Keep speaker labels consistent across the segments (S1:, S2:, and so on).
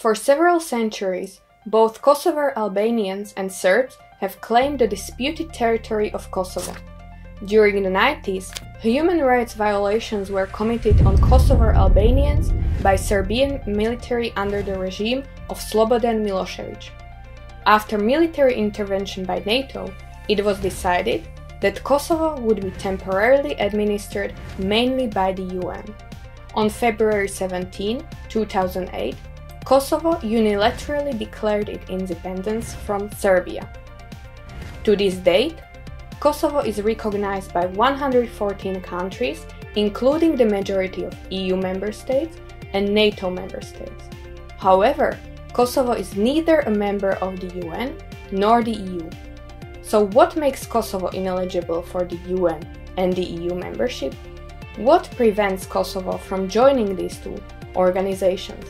S1: For several centuries, both Kosovar Albanians and Serbs have claimed the disputed territory of Kosovo. During the 90s, human rights violations were committed on Kosovar Albanians by Serbian military under the regime of Slobodan Milosevic. After military intervention by NATO, it was decided that Kosovo would be temporarily administered mainly by the UN. On February 17, 2008, Kosovo unilaterally declared its independence from Serbia. To this date, Kosovo is recognized by 114 countries, including the majority of EU member states and NATO member states. However, Kosovo is neither a member of the UN nor the EU. So what makes Kosovo ineligible for the UN and the EU membership? What prevents Kosovo from joining these two organizations?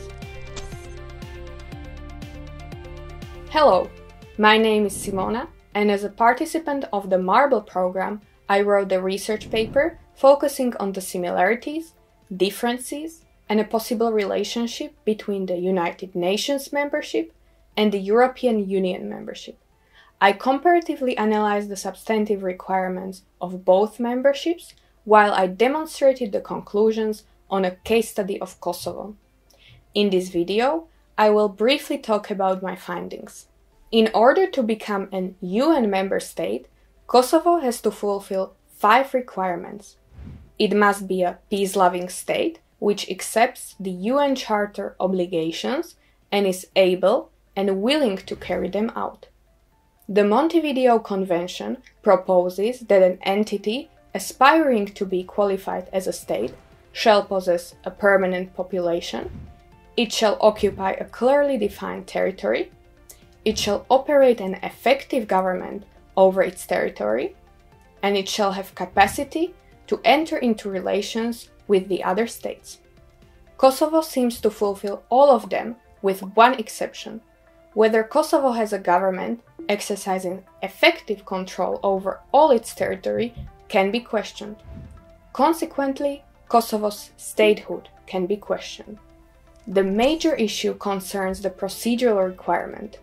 S1: Hello, my name is Simona, and as a participant of the MARBLE program, I wrote a research paper focusing on the similarities, differences, and a possible relationship between the United Nations membership and the European Union membership. I comparatively analyzed the substantive requirements of both memberships while I demonstrated the conclusions on a case study of Kosovo. In this video, I will briefly talk about my findings. In order to become an UN member state, Kosovo has to fulfill 5 requirements. It must be a peace-loving state, which accepts the UN Charter obligations and is able and willing to carry them out. The Montevideo Convention proposes that an entity aspiring to be qualified as a state shall possess a permanent population, it shall occupy a clearly defined territory, it shall operate an effective government over its territory, and it shall have capacity to enter into relations with the other states. Kosovo seems to fulfill all of them with one exception. Whether Kosovo has a government exercising effective control over all its territory can be questioned. Consequently, Kosovo's statehood can be questioned. The major issue concerns the procedural requirement.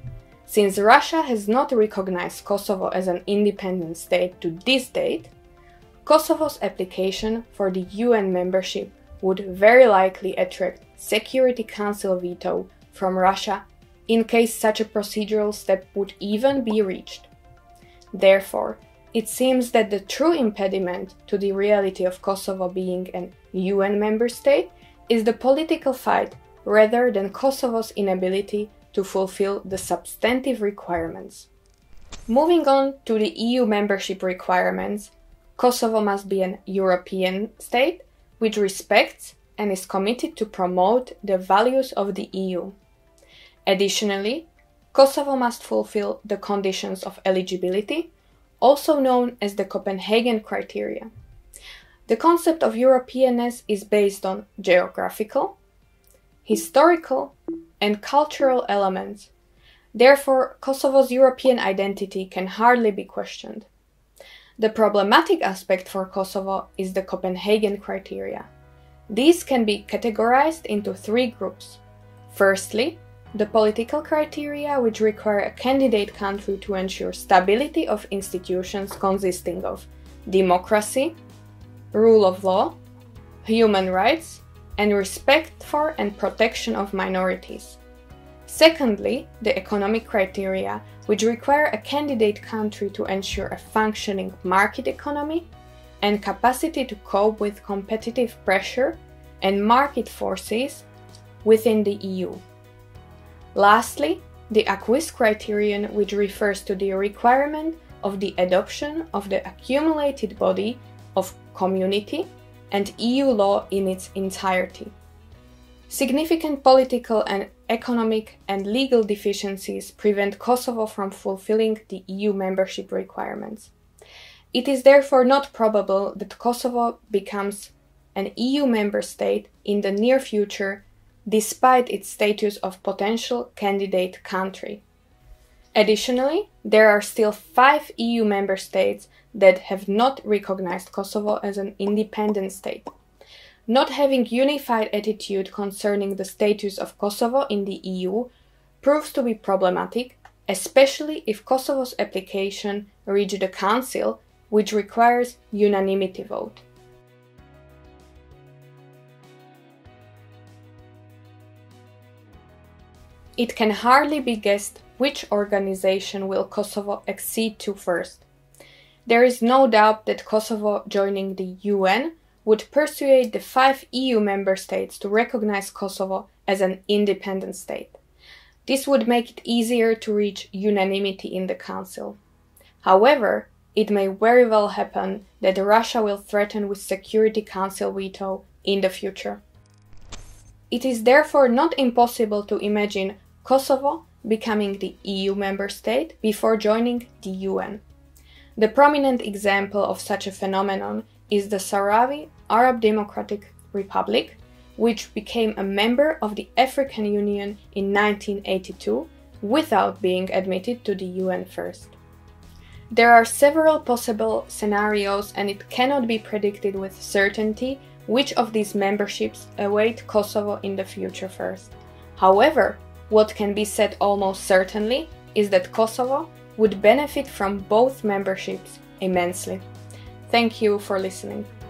S1: Since Russia has not recognized Kosovo as an independent state to this date, Kosovo's application for the UN membership would very likely attract Security Council veto from Russia in case such a procedural step would even be reached. Therefore, it seems that the true impediment to the reality of Kosovo being an UN member state is the political fight rather than Kosovo's inability to fulfill the substantive requirements. Moving on to the EU membership requirements, Kosovo must be an European state which respects and is committed to promote the values of the EU. Additionally, Kosovo must fulfill the conditions of eligibility, also known as the Copenhagen criteria. The concept of Europeanness is based on geographical, historical, and cultural elements. Therefore, Kosovo's European identity can hardly be questioned. The problematic aspect for Kosovo is the Copenhagen criteria. These can be categorized into 3 groups. Firstly, the political criteria, which require a candidate country to ensure stability of institutions consisting of democracy, rule of law, human rights, and respect for and protection of minorities. Secondly, the economic criteria, which require a candidate country to ensure a functioning market economy and capacity to cope with competitive pressure and market forces within the EU. Lastly, the acquis criterion, which refers to the requirement of the adoption of the accumulated body of community and EU law in its entirety. Significant political and economic and legal deficiencies prevent Kosovo from fulfilling the EU membership requirements. It is therefore not probable that Kosovo becomes an EU member state in the near future, despite its status of potential candidate country. Additionally, there are still 5 EU member states that have not recognized Kosovo as an independent state. Not having unified attitude concerning the status of Kosovo in the EU proves to be problematic, especially if Kosovo's application reached the Council, which requires unanimity vote. It can hardly be guessed which organization will Kosovo accede to first. There is no doubt that Kosovo joining the UN would persuade the 5 EU member states to recognize Kosovo as an independent state. This would make it easier to reach unanimity in the Council. However, it may very well happen that Russia will threaten with Security Council veto in the future. It is therefore not impossible to imagine Kosovo becoming the EU member state before joining the UN. The prominent example of such a phenomenon is the Sahrawi Arab Democratic Republic, which became a member of the African Union in 1982 without being admitted to the UN first. There are several possible scenarios, and it cannot be predicted with certainty which of these memberships await Kosovo in the future first. However, what can be said almost certainly is that Kosovo would benefit from both memberships immensely. Thank you for listening.